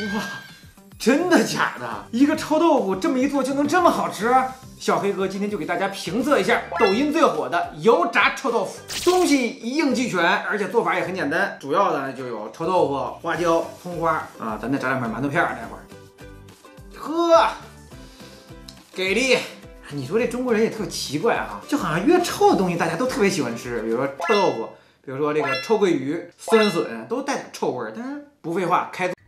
哇，真的假的？一个臭豆腐这么一做就能这么好吃？小黑哥今天就给大家评测一下抖音最火的油炸臭豆腐，东西一应俱全，而且做法也很简单，主要的就有臭豆腐、花椒、葱花啊，咱再炸两片馒头片儿，待会儿。呵，给力！你说这中国人也特奇怪哈，就好像越臭的东西大家都特别喜欢吃，比如说臭豆腐，比如说这个臭鳜鱼、酸笋，都带点臭味儿。但是不废话，开